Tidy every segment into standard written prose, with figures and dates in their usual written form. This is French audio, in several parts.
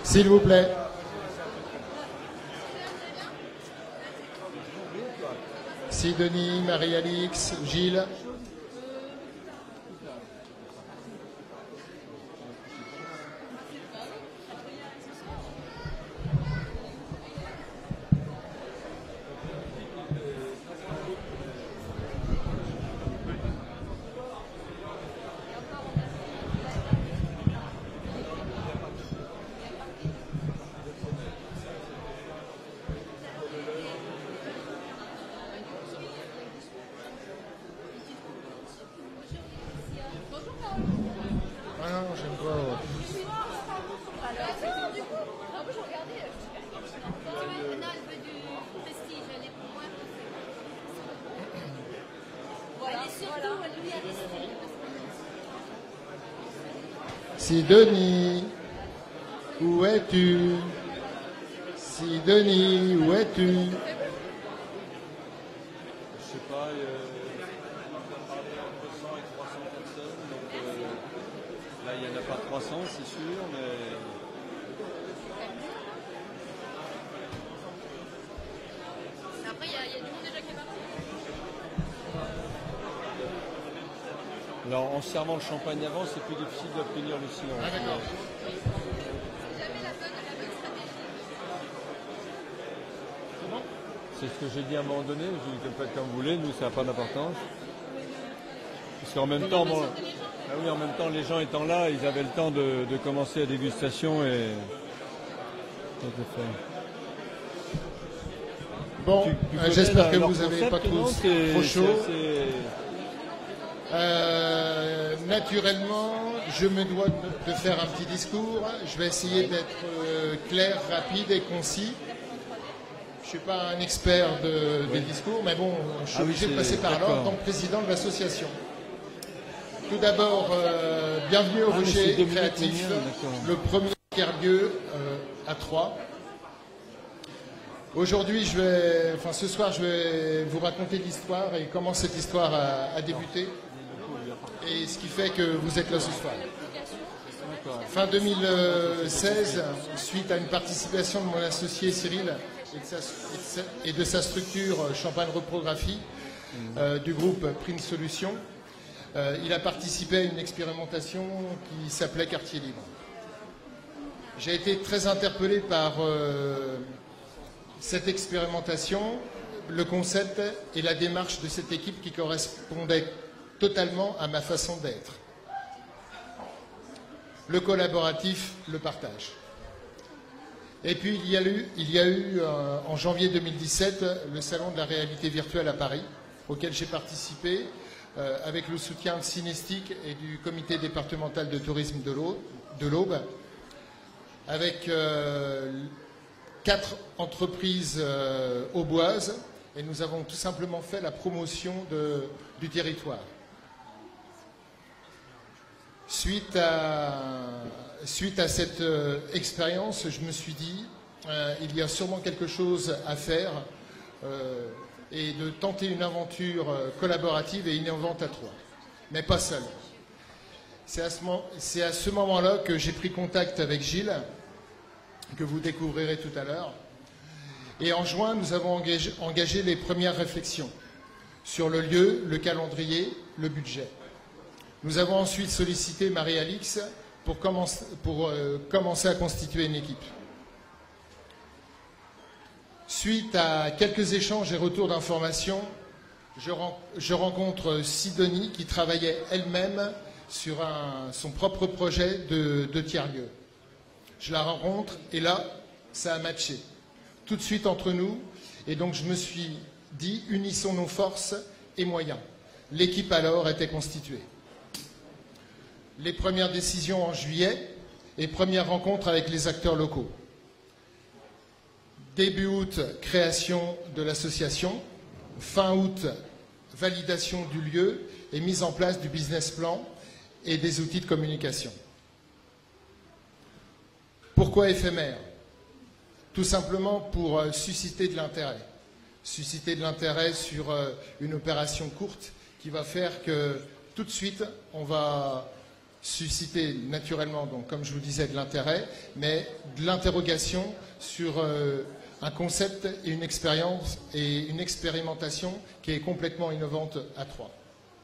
S'il vous plaît. Sidonie, Marie-Alix, Gilles. Sidonie, où es-tu? Sidonie, où es-tu? Je sais pas, il y a entre 100 et 300 personnes, donc là il n'y en a pas 300 c'est sûr, mais... Après il y a du monde déjà qui est parti. Alors en servant le champagne avant, c'est plus difficile d'obtenir le silence. Ah d'accord. C'est jamais la bonne stratégie. Comment? C'est ce que j'ai dit à un moment donné, j'ai dit faites comme vous voulez, nous ça n'a pas d'importance. Parce qu'en même temps, bon, ah oui, en même temps, les gens étant là, ils avaient le temps de commencer la dégustation et... Bon, j'espère que vous concept, n'avez pas non, trop chaud. c'est Naturellement, je me dois de faire un petit discours. Je vais essayer d'être clair, rapide et concis. Je ne suis pas un expert des discours, mais bon, je suis obligé de passer par là en tant que président de l'association. Tout d'abord, bienvenue au Rocher Créatif, le premier tiers-lieu à Troyes. Aujourd'hui, ce soir, je vais vous raconter l'histoire et comment cette histoire a débuté et ce qui fait que vous êtes là ce soir. Fin 2016, suite à une participation de mon associé Cyril et de sa structure Champagne Reprographie du groupe Prime Solutions, il a participé à une expérimentation qui s'appelait Quartier Libre. J'ai été très interpellé par cette expérimentation, le concept et la démarche de cette équipe qui correspondait totalement à ma façon d'être. Le collaboratif, le partage. Et puis il y a eu en janvier 2017 le Salon de la réalité virtuelle à Paris, auquel j'ai participé avec le soutien de Cinestic et du comité départemental de tourisme de l'Aube, avec 4 entreprises auboises, et nous avons tout simplement fait la promotion du territoire. Suite à cette expérience, je me suis dit, il y a sûrement quelque chose à faire et de tenter une aventure collaborative et innovante à Troyes, mais pas seul. C'est à ce moment-là que j'ai pris contact avec Gilles, que vous découvrirez tout à l'heure. Et en juin, nous avons engagé les premières réflexions sur le lieu, le calendrier, le budget. Nous avons ensuite sollicité Marie-Alix pour commencer à constituer une équipe. Suite à quelques échanges et retours d'informations, je rencontre Sidonie qui travaillait elle-même sur son propre projet de tiers-lieu. Je la rencontre et là, ça a matché tout de suite entre nous. Et donc je me suis dit, unissons nos forces et moyens. L'équipe alors était constituée. Les premières décisions en juillet et première rencontre avec les acteurs locaux. Début août, création de l'association. Fin août, validation du lieu et mise en place du business plan et des outils de communication. Pourquoi éphémère? Tout simplement pour susciter de l'intérêt. Susciter de l'intérêt sur une opération courte qui va faire que tout de suite, on va susciter naturellement, donc, comme je vous disais, de l'intérêt, mais de l'interrogation sur un concept et une expérience et une expérimentation qui est complètement innovante à Troyes.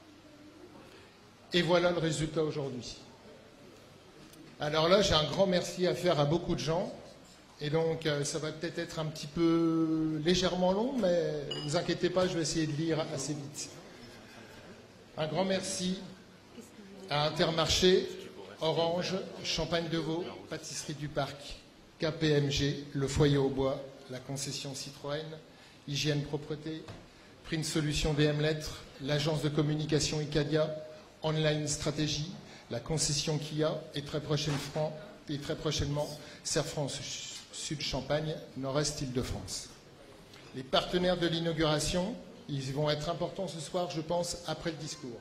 Et voilà le résultat aujourd'hui. Alors là, j'ai un grand merci à faire à beaucoup de gens. Et donc, ça va peut-être être un petit peu légèrement long, mais ne vous inquiétez pas, je vais essayer de lire assez vite. Un grand merci à Intermarché, Orange, Champagne de Vaud, Pâtisserie du Parc, KPMG, Le Foyer au Bois, la concession Citroën, Hygiène Propreté, Print Solutions DM Lettres, l'agence de communication Icadia, Online Stratégie, la concession Kia et très prochainement Serre France Sud Champagne, Nord-Est Île-de-France. Les partenaires de l'inauguration, ils vont être importants ce soir, je pense, après le discours.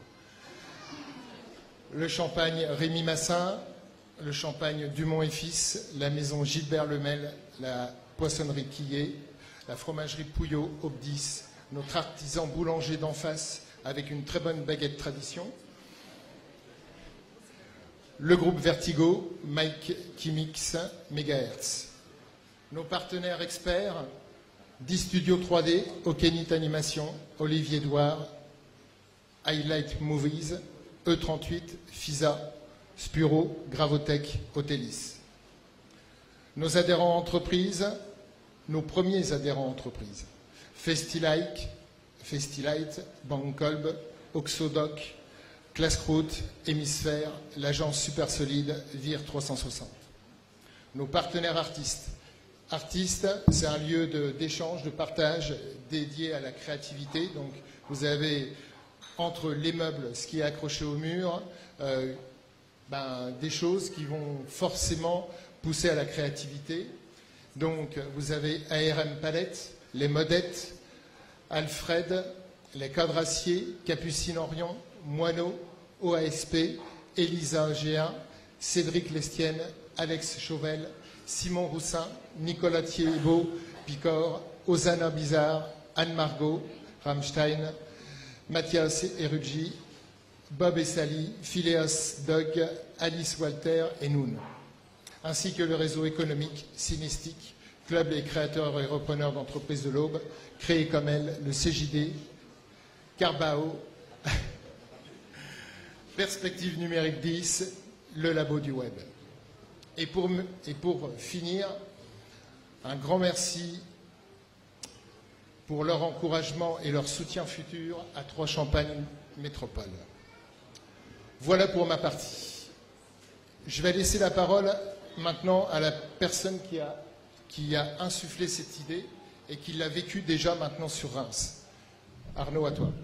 Le champagne Rémy Massin, le champagne Dumont et Fils, la maison Gilbert Lemel, la poissonnerie Quillet, la fromagerie Pouillot, Aube-10, notre artisan boulanger d'en face avec une très bonne baguette tradition. Le groupe Vertigo, Mike Kimix, Megahertz. Nos partenaires experts, 10 Studios 3D, Okenit Animation, Olivier Douard, Highlight Movies, E38, FISA, Spuro, Gravotech, Hotelis. Nos adhérents entreprises, nos premiers adhérents entreprises, Festilite, Bankolb, Oxodoc, Classroute, Hémisphère, l'agence Super Solide, VIR 360. Nos partenaires artistes. Artistes, c'est un lieu d'échange, de partage dédié à la créativité. Donc, vous avez entre les meubles, ce qui est accroché au mur, des choses qui vont forcément pousser à la créativité. Donc, vous avez ARM Palette, les Modettes, Alfred, les Cadrassiers, Capucine Orient, Moineau, OASP, Elisa Géa, Cédric Lestienne, Alex Chauvel, Simon Roussin, Nicolas Thiebaud, Picor, Osana Bizarre, Anne Margot, Rammstein, Mathias Eruggi, Bob Essali, Phileas Doug, Alice Walter et Noun, ainsi que le réseau économique Cinestique, club et créateurs et repreneurs d'entreprises de l'Aube, créé comme elle, le CJD, Carbao, Perspective numérique 10, le labo du web. Et pour finir, un grand merci pour leur encouragement et leur soutien futur à Troyes Champagne Métropole. Voilà pour ma partie. Je vais laisser la parole maintenant à la personne qui a insufflé cette idée et qui l'a vécue déjà maintenant sur Reims. Arnaud, à toi.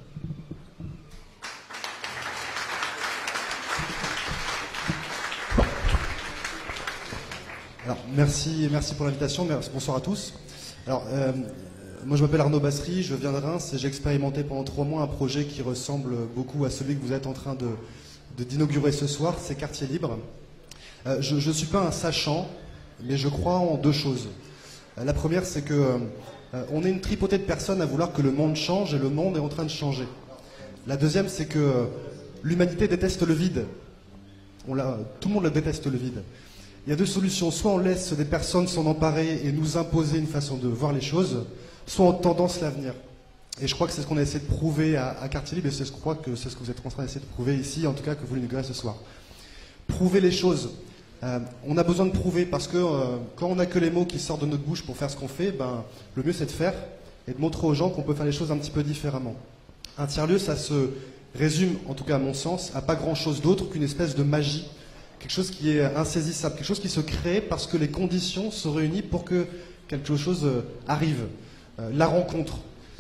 Alors, merci pour l'invitation. Bonsoir à tous. Alors, moi, je m'appelle Arnaud Bassery, je viens de Reims et j'ai expérimenté pendant 3 mois un projet qui ressemble beaucoup à celui que vous êtes en train d'inaugurer ce soir, c'est Quartier Libre. Je ne suis pas un sachant, mais je crois en 2 choses. La première, c'est que on est une tripotée de personnes à vouloir que le monde change et le monde est en train de changer. La deuxième, c'est que l'humanité déteste le vide. Tout le monde déteste le vide. Il y a 2 solutions. Soit on laisse des personnes s'en emparer et nous imposer une façon de voir les choses, soit on tendance l'avenir. Et je crois que c'est ce qu'on a essayé de prouver à Quartier Libre, et je crois que c'est ce que vous êtes en train d'essayer de prouver ici, en tout cas que vous l'inaugurez ce soir. Prouver les choses. On a besoin de prouver parce que quand on n'a que les mots qui sortent de notre bouche pour faire ce qu'on fait, le mieux c'est de faire et de montrer aux gens qu'on peut faire les choses un petit peu différemment. Un tiers-lieu, ça se résume, en tout cas à mon sens, à pas grand-chose d'autre qu'une espèce de magie. Quelque chose qui est insaisissable, quelque chose qui se crée parce que les conditions se réunissent pour que quelque chose arrive. La rencontre.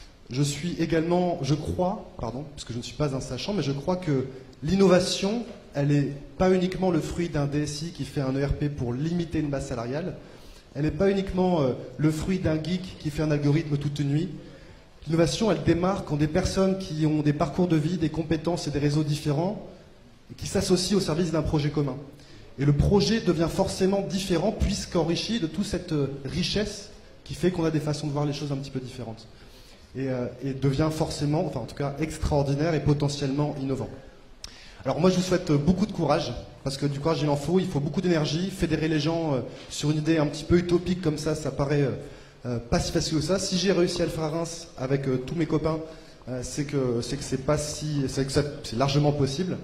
Je crois, parce que je ne suis pas un sachant, mais je crois que l'innovation, elle n'est pas uniquement le fruit d'un DSI qui fait un ERP pour limiter une masse salariale. Elle n'est pas uniquement le fruit d'un geek qui fait un algorithme toute une nuit. L'innovation, elle démarre quand des personnes qui ont des parcours de vie, des compétences et des réseaux différents et qui s'associent au service d'un projet commun. Et le projet devient forcément différent puisqu'enrichi de toute cette richesse qui fait qu'on a des façons de voir les choses un petit peu différentes. Et devient forcément, enfin en tout cas extraordinaire et potentiellement innovant. Alors moi je vous souhaite beaucoup de courage, parce que du courage il faut beaucoup d'énergie. Fédérer les gens sur une idée un petit peu utopique comme ça paraît pas si facile que ça. Si j'ai réussi à le faire à Reims avec tous mes copains, c'est que c'est largement possible.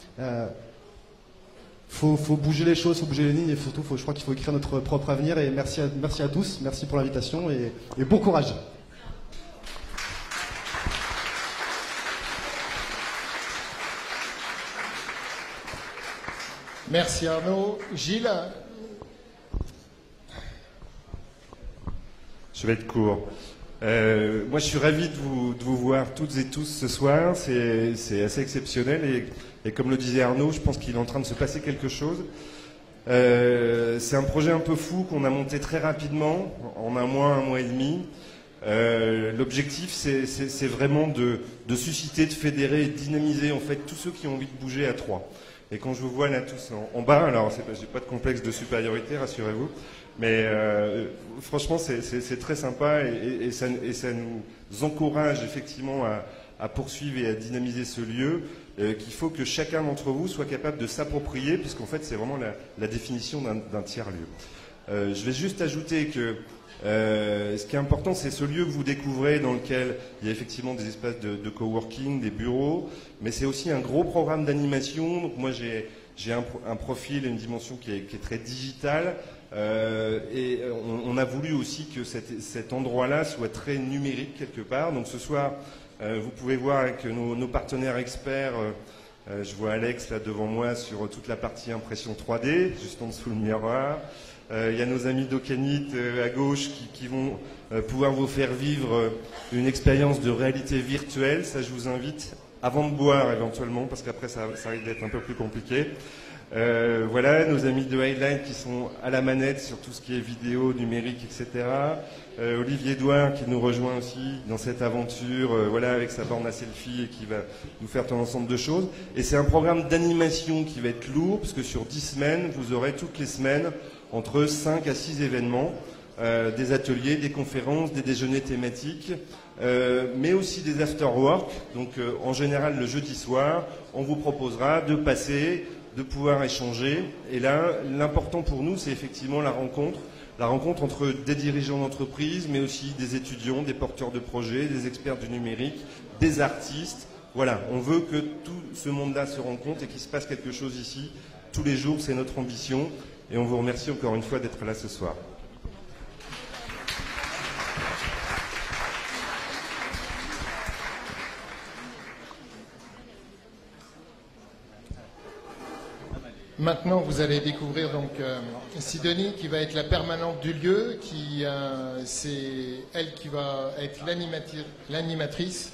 Faut bouger les choses, faut bouger les lignes, et surtout je crois qu'il faut écrire notre propre avenir. Et merci à tous, merci pour l'invitation et bon courage. Merci Arnaud. Gilles? Je vais être court. Moi, je suis ravi de vous voir toutes et tous ce soir. C'est assez exceptionnel et comme le disait Arnaud, je pense qu'il est en train de se passer quelque chose. C'est un projet un peu fou qu'on a monté très rapidement, en un mois et demi. L'objectif, c'est vraiment de susciter, de fédérer et de dynamiser en fait tous ceux qui ont envie de bouger à Troyes. Et quand je vous vois là tous en bas, alors j'ai pas de complexe de supériorité, rassurez-vous, mais franchement c'est très sympa et ça nous encourage effectivement à poursuivre et à dynamiser ce lieu qu'il faut que chacun d'entre vous soit capable de s'approprier, puisqu'en fait c'est vraiment la définition d'un tiers-lieu. Je vais juste ajouter que ce qui est important, c'est ce lieu que vous découvrez dans lequel il y a effectivement des espaces de coworking, des bureaux, mais c'est aussi un gros programme d'animation. Donc moi j'ai un profil et une dimension qui est très digitale et on a voulu aussi que cet endroit-là soit très numérique quelque part. Donc ce soir, vous pouvez voir avec nos partenaires experts, je vois Alex là devant moi sur toute la partie impression 3D, juste en dessous le miroir. Il y a nos amis d'Ocanit à gauche qui vont pouvoir vous faire vivre une expérience de réalité virtuelle. Ça, je vous invite, avant de boire éventuellement, parce qu'après ça risque d'être un peu plus compliqué. Voilà, nos amis de Highline qui sont à la manette sur tout ce qui est vidéo, numérique, etc. Olivier Douard qui nous rejoint aussi dans cette aventure, voilà, avec sa borne à selfie et qui va nous faire tout un ensemble de choses. Et c'est un programme d'animation qui va être lourd, parce que sur 10 semaines, vous aurez toutes les semaines entre 5 à 6 événements, des ateliers, des conférences, des déjeuners thématiques, mais aussi des after-work. Donc en général le jeudi soir, on vous proposera de passer, de pouvoir échanger. Et là, l'important pour nous, c'est effectivement la rencontre entre des dirigeants d'entreprise, mais aussi des étudiants, des porteurs de projets, des experts du numérique, des artistes. Voilà, on veut que tout ce monde-là se rencontre et qu'il se passe quelque chose ici. Tous les jours, c'est notre ambition. Et on vous remercie encore une fois d'être là ce soir. Maintenant, vous allez découvrir donc Sidonie, qui va être la permanente du lieu, c'est elle qui va être l'animatrice.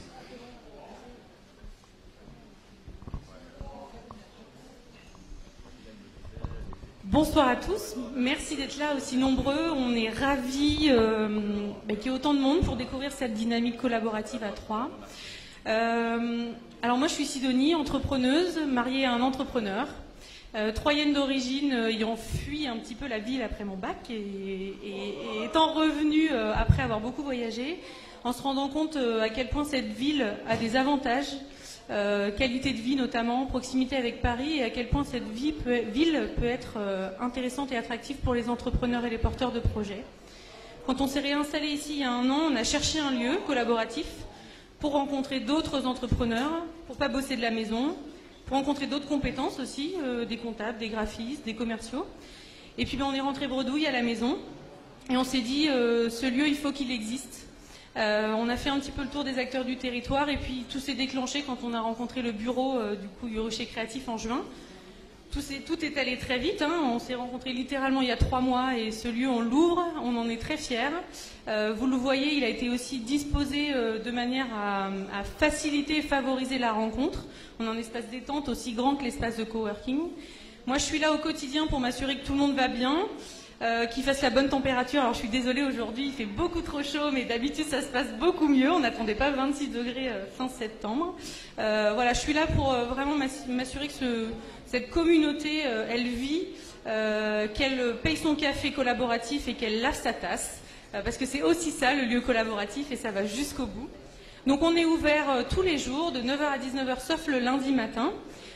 Bonsoir à tous, merci d'être là aussi nombreux. On est ravis qu'il y ait autant de monde pour découvrir cette dynamique collaborative à Troyes. Alors moi je suis Sidonie, entrepreneuse, mariée à un entrepreneur, troyenne d'origine, ayant fui un petit peu la ville après mon bac et étant revenue après avoir beaucoup voyagé, en se rendant compte à quel point cette ville a des avantages, qualité de vie notamment, proximité avec Paris, et à quel point cette ville peut être intéressante et attractive pour les entrepreneurs et les porteurs de projets. Quand on s'est réinstallé ici il y a un an, on a cherché un lieu collaboratif pour rencontrer d'autres entrepreneurs, pour pas bosser de la maison, pour rencontrer d'autres compétences aussi, des comptables, des graphistes, des commerciaux. Et puis on est rentré bredouille à la maison et on s'est dit ce lieu il faut qu'il existe. On a fait un petit peu le tour des acteurs du territoire et puis tout s'est déclenché quand on a rencontré le bureau du Rocher Créatif en juin. Tout est allé très vite, hein. On s'est rencontrés littéralement il y a 3 mois et ce lieu on l'ouvre, on en est très fiers. Vous le voyez, il a été aussi disposé de manière à faciliter et favoriser la rencontre. On a un espace détente aussi grand que l'espace de coworking. Moi je suis là au quotidien pour m'assurer que tout le monde va bien. Qu'il fasse la bonne température. Alors je suis désolée, aujourd'hui il fait beaucoup trop chaud, mais d'habitude ça se passe beaucoup mieux. On n'attendait pas 26 degrés fin septembre. Voilà, je suis là pour vraiment m'assurer que cette communauté, elle vit, qu'elle paye son café collaboratif et qu'elle lave sa tasse, parce que c'est aussi ça le lieu collaboratif et ça va jusqu'au bout. Donc on est ouvert tous les jours de 9h à 19h sauf le lundi matin.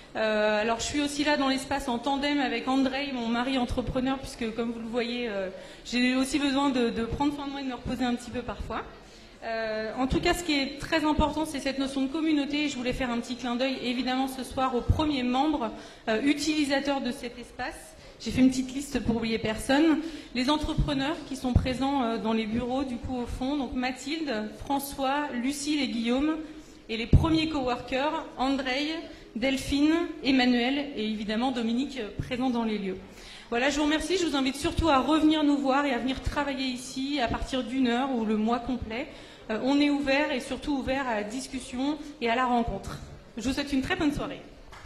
Alors je suis aussi là dans l'espace en tandem avec Andrei, mon mari entrepreneur, puisque comme vous le voyez, j'ai aussi besoin de prendre soin de moi et de me reposer un petit peu parfois. En tout cas, ce qui est très important, c'est cette notion de communauté. Je voulais faire un petit clin d'œil, évidemment, ce soir aux premiers membres utilisateurs de cet espace. J'ai fait une petite liste pour oublier personne. Les entrepreneurs qui sont présents dans les bureaux, du coup, au fond. Donc Mathilde, François, Lucille et Guillaume. Et les premiers coworkers, Andrei, Delphine, Emmanuel et évidemment Dominique, présents dans les lieux. Voilà, je vous remercie. Je vous invite surtout à revenir nous voir et à venir travailler ici à partir d'1 heure ou le mois complet. On est ouvert et surtout ouvert à la discussion et à la rencontre. Je vous souhaite une très bonne soirée.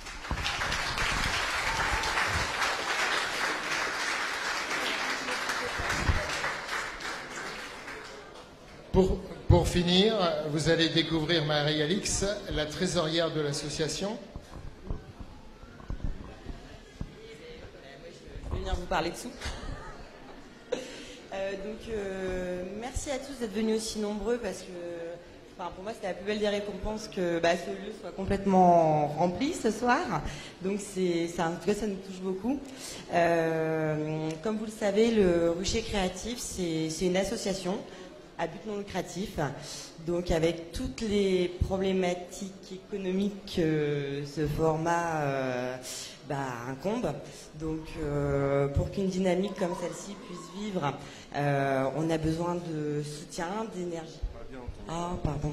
Pour finir, vous allez découvrir Marie-Alix, la trésorière de l'association. Je vais venir vous parler de sous. Merci à tous d'être venus aussi nombreux parce que pour moi c'était la plus belle des récompenses que ce lieu soit complètement rempli ce soir. Donc en tout cas ça nous touche beaucoup. Comme vous le savez, le Rucher Créatif c'est une association à but non lucratif, donc avec toutes les problématiques économiques que ce format incombe. Donc pour qu'une dynamique comme celle-ci puisse vivre, on a besoin de soutien, d'énergie. Ah, pardon.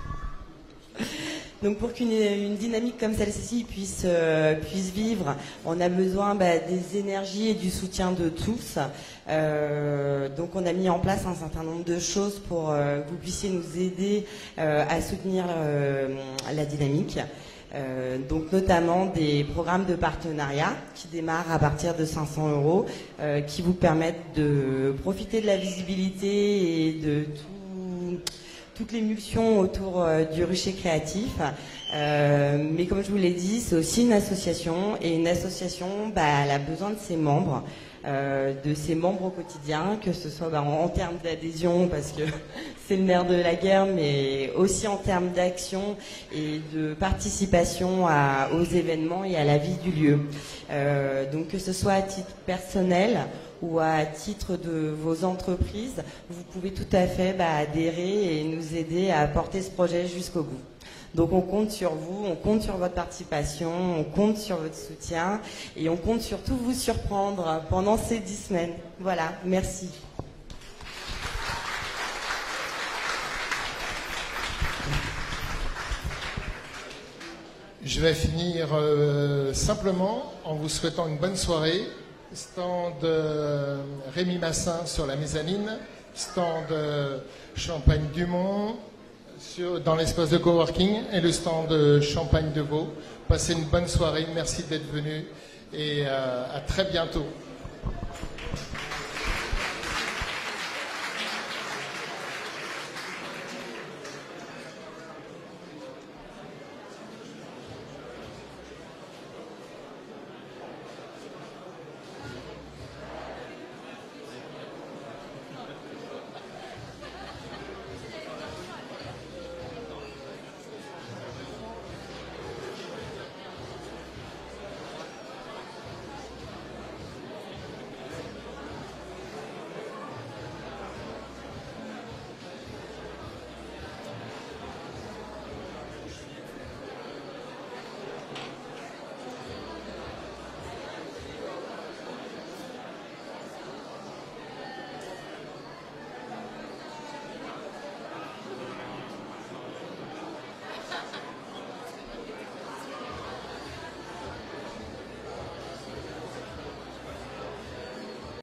Donc pour qu'une dynamique comme celle-ci puisse vivre, on a besoin des énergies et du soutien de tous. Donc on a mis en place un certain nombre de choses pour que vous puissiez nous aider à soutenir la dynamique. Donc notamment des programmes de partenariat qui démarrent à partir de 500 €, qui vous permettent de profiter de la visibilité et de toute l'émulsion autour du Rucher Créatif. Mais comme je vous l'ai dit, c'est aussi une association, et une association, elle a besoin de ses membres. De ses membres au quotidien, que ce soit en termes d'adhésion, parce que c'est le nerf de la guerre, mais aussi en termes d'action et de participation aux événements et à la vie du lieu. Donc que ce soit à titre personnel ou à titre de vos entreprises, vous pouvez tout à fait adhérer et nous aider à porter ce projet jusqu'au bout. Donc on compte sur vous, on compte sur votre participation, on compte sur votre soutien et on compte surtout vous surprendre pendant ces 10 semaines. Voilà, merci. Je vais finir simplement en vous souhaitant une bonne soirée. Stand Rémi Massin sur la mezzanine, stand Champagne Dumont dans l'espace de coworking et le stand Champagne de Vaud. Passez une bonne soirée, merci d'être venus et à très bientôt.